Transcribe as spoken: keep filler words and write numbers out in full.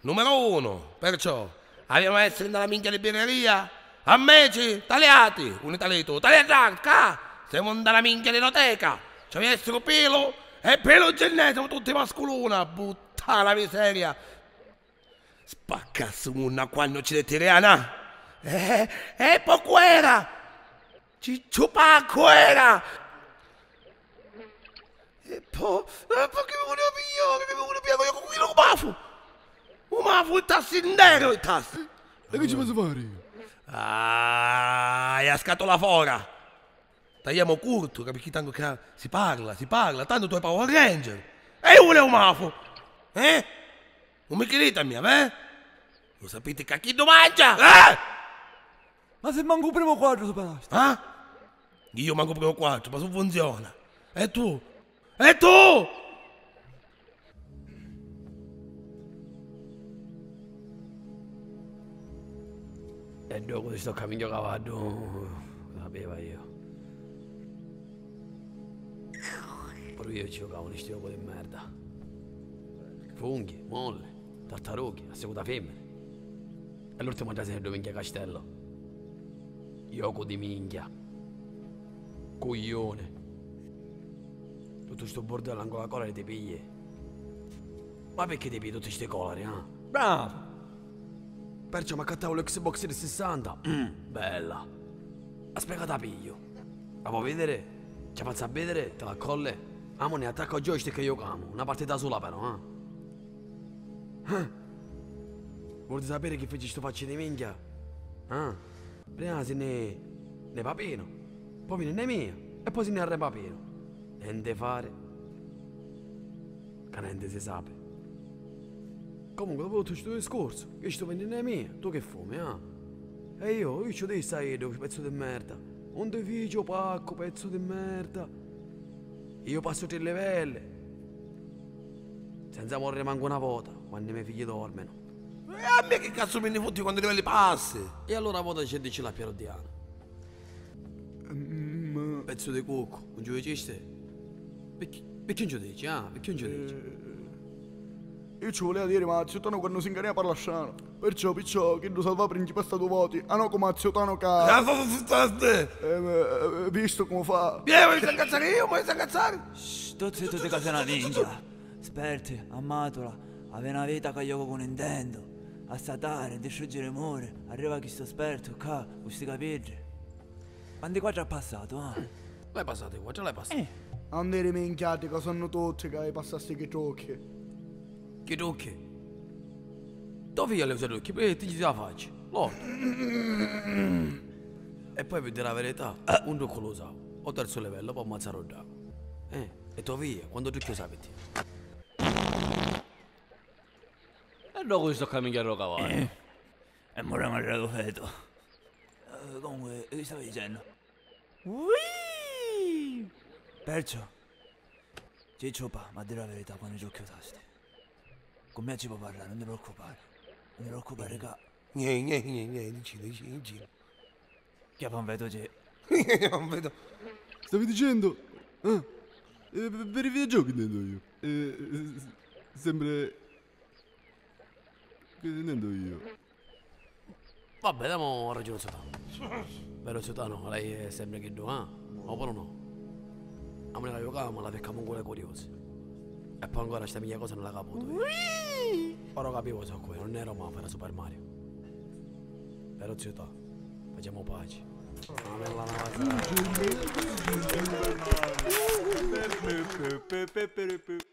Numero uno, perciò, abbiamo essere nella minchia di birreria, a meci, tagliati, un italiano, tagliata, siamo nella minchia di enoteca, ci abbiamo essere pelo, e pelo gennese, siamo tutti masculuna, butta la miseria. Spaccasse una quando ci detiriana, eh, e poco era, ciccio pacco era. E poi, e poi che mi volevo pigliare, che mi volevo pigliare, io con quello che bafo. Un mafo il tasso in nero il tasso. E che ci posso fare? Ah, è a scatola fora. Tagliamo curto, capisci tanto che si parla, si parla, tanto tu hai Power Ranger. E io volevo un mafo. Eh? Non mi credete a me, eh? Lo sapete che chi lo mangia? Eh? Ma se manco il primo quadro superaste. Ah? Io manco il primo quadro, ma non funziona. E tu? E tu? E dopo di sto cammino cavallo, lo sapevo io. Pure io ci giocavo in sti di merda. Funghi, molle, tartarughe, a seconda femmine. E l'ultimo già se ne dominghia castello. Gioco di minchia. Coglione. Tutto sto bordello ancora la cola ti pigli. Ma perché ti pigli tutte ste colore, eh? Bravo. Perciò mi accattavo l'Xbox di sessanta. Mm, bella. Aspetta da piglio. La vuoi vedere? Ci faccio a vedere, te la colle. Amo ne attacco a joystick e io camo. Una partita sola però, eh? eh? Vuoi sapere che feci sto faccio di minchia? Eh? Prima se ne... ne papino. Poi viene ne mia. E poi se ne arre papino. Niente fare. Che niente si sa. Comunque dopo tutto questo discorso, io sto vendendo le mie, tu che fumi, ah? E io, io ci devo stare, pezzo di merda. Un deficio pacco, pezzo di merda. Io passo tre livelli. Senza morire manco una volta, quando i miei figli dormono. E a me che cazzo me ne fotti quando i livelli passi? E allora a volta c'è dice la Piero Diana. Mm, Pezzo di cucco, un giudiciste? Perché, perché non giudici, ah? Perché non giudici? Io ci volevo dire, ma Ziotano quando si incarina parla sciano. Perciò, perciò, che lo salva principessa due voti. Ah no, come Ziotano che... Ah, state! Eh, visto come fa. Vieni, vuoi incazzare io, vuoi incazzare? Shh, tu zitto di casa una ninja. Sperti, ammatola, aveva una vita che io con Nintendo. A statare, distruggere il muro. Arriva chi sto esperto, qua, questi capirri. Quanti qua già passato, eh? L'hai passato qua, già l'hai passato. Eh. Andare minchiati che sono tutti che hai passato che tocchi. Che tocchi? Dove io le uso tocchi? Perché ti la faccia? Lord. E poi per dire la verità, un tocco lo usavo. Ho terzo livello, poi ammazzare un drago. Eh, e tu via, quando tu chiusi sapete. E dopo sto camminando a cavallo. Eh. E morre mangiato feto. Uh, comunque, che stavi dicendo? Whee! Perciò, Ciccio pa, ma a dire la verità quando giochi a tasti. Con me ci può parlare, non ti preoccupare. Non ti preoccupare, che... Niente, niente, niente, dici, dici, dici. Che non vedo c'è. Non vedo. Stavi dicendo? Ah, eh, per i videogiochi intendo io. Eh, sembra... Che intendo io. Vabbè, diamo ragione Zotano. Vero Zotano, lei è sempre che do, eh? Oppure no? A me la giocavamo, la peccamo con le curiose. E poi ancora questa mia cosa non la caputo io. Ora capivo so qui, non ero ma era Super Mario. Però città, facciamo pace. Una bella nave.